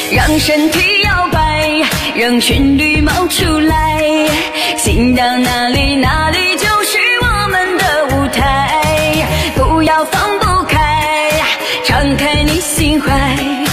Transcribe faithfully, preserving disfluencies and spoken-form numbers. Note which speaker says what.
Speaker 1: 让身体摇摆，让旋律冒出来，心到哪里哪里就是我们的舞台，不要放不开，敞开你心怀。